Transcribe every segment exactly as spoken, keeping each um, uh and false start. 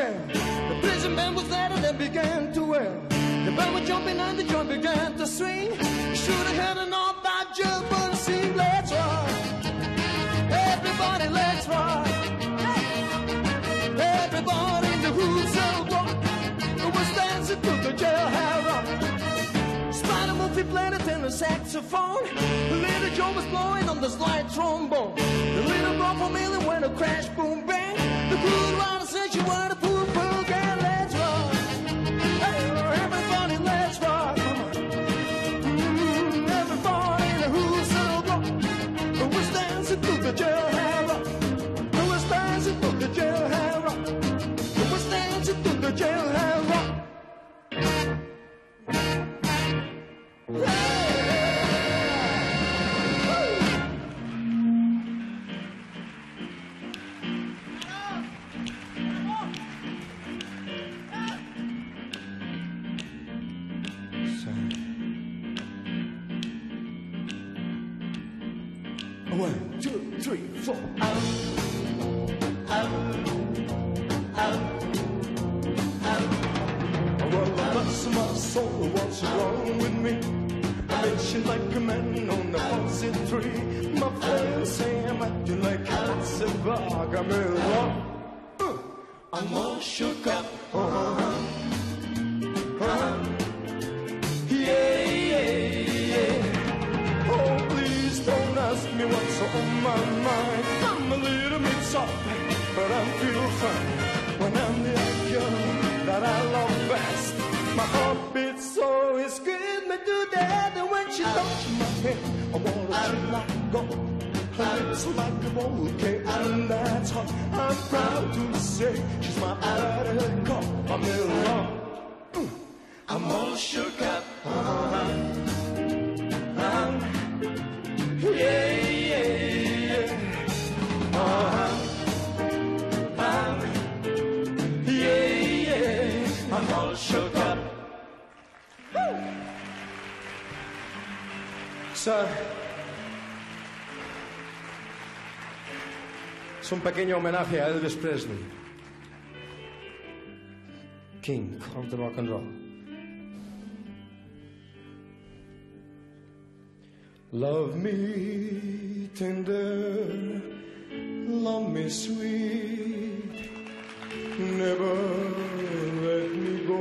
well. The prison band was there and they began to wail. The band was jumping and the drum began to swing. You should have had an all about just for the scene. Let's rock, everybody, let's rock. Everybody in the who's of rock was dancing to the Jailhouse Rock. Spider Murphy played a tenor saxophone. Little Joe was blowing on the slide trombone. The little girl from Millie went a crash, boom, bang. The cool rider said she wanted a pool, pool, girl, let's rock. Hey, everybody, let's rock. Come on. Mm, everybody in the who's of rock was dancing to the Jailhouse Rock. Was dancing to the Jailhouse Rock. Was dancing to the Jailhouse Rock. One, two, three, four. Out, out, out, out. Well, bless my soul, what's wrong with me? I mention like a man on the faucet tree. My friends say I'm acting like a massive bug. I'm in love. Uh, I'm all shook up. Uh-huh. Uh-huh. Yeah, yeah, yeah. Oh, please don't ask me what's on my mind. I'm a little bit soft, but I feel fine when I'm the girl that I love best. My heart beats so it's good me do that. And when she touches my head, I wanna let her go. Her lips like a bouquet, and that's hot. I'm proud to say she's my buttercup. I'm in love. Mm. I'm all shook up. Uh-huh. Uh-huh. Yeah, yeah, yeah. Uh-huh. Uh-huh. Yeah, yeah. I'm all shook up. So, es un pequeño homenaje a Elvis Presley, King of the Rock and Roll. Love me tender, love me sweet, never let me go.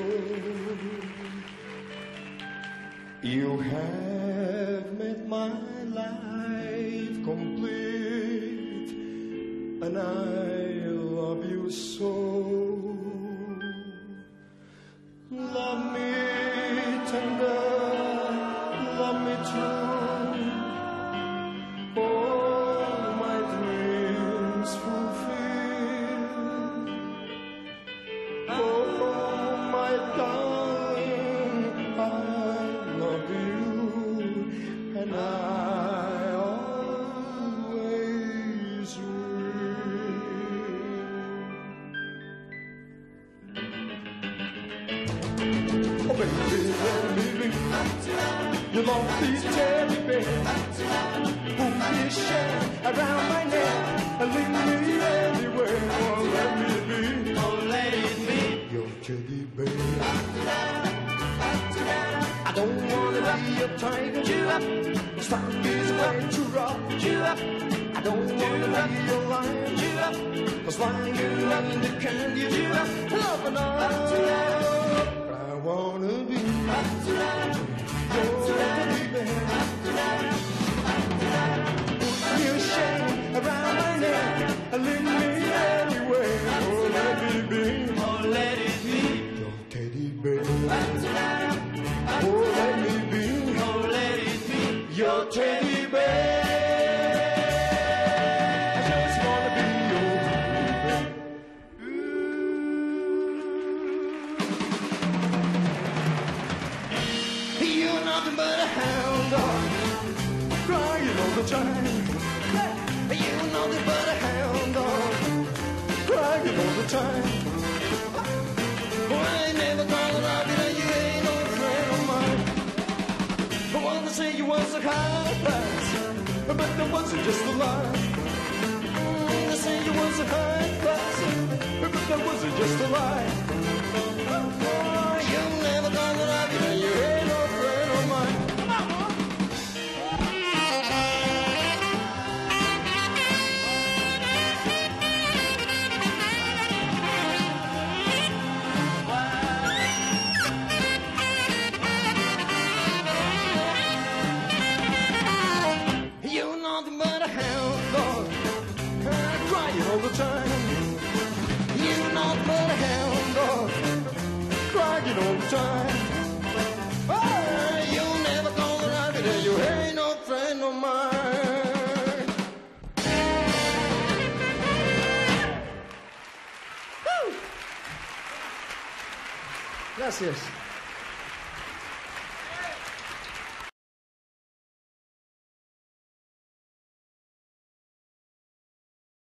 You have made my life complete, and I love you so. Love me tender, love me true, all my dreams fulfill. Oh, my darling, I love you, and I always will. Oh, baby, baby, you love these teddy bears who be share around my neck and lead me anywhere. Oh, let me be, oh, let it be your teddy bear. I don't wanna be a tiger, chew up. The stock is way too rough, chew up. I don't wanna be a lion, chew up. Cause lion you and the candy, chew up. Love and all, I wanna be your teddy bear. Put me a chain around my neck and lead me anywhere. Oh, let me be, oh, let it be your teddy bear. Oh, let me be, oh, let it be your teddy bear. I just wanna be your teddy bear. Ooh. You're nothing but a hound dog, crying all the time. You're nothing but a hound dog, crying all the time. Oh, I ain't never gonna love you, you ain't no friend of mine. I wanna say you was a high class, but that wasn't just a lie. Mm, they say you was a high class, but that wasn't just a mine. You not but a hound dog, crying all the time. Oh, you'll never come around me, you ain't no friend of mine. Woo! Gracias.